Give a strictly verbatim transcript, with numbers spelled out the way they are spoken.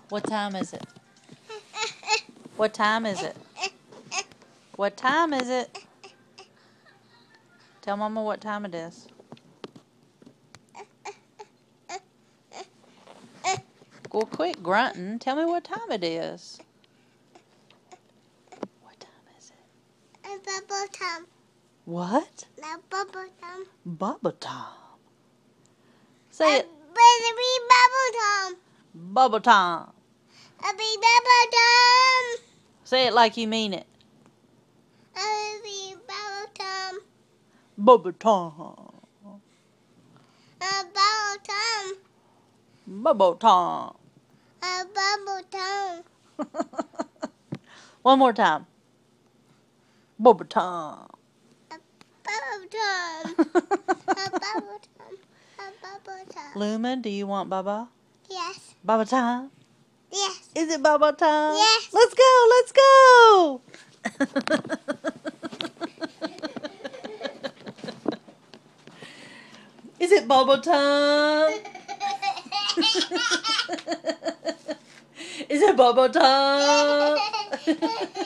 What time is it? What time is it? What time is it? Tell Mama what time it is. Well, quit grunting. Tell me what time it is. What time is it? A bubble time. What? A bubble time. Bubble time. Say it. Baby bubble time. Bubble time. A big bubble time. Say it like you mean it. A big bubble time. Bubble time. A bubble time. Bubble time. A bubble time. One more time. Bubble time. A bubble time. A bubble time. A bubble time. Lumen, do you want Bubba? Yes. Bubba time? Yes. Is it Bubba time? Yes. Let's go, let's go! Is it Bubba time? Is it Bubba time?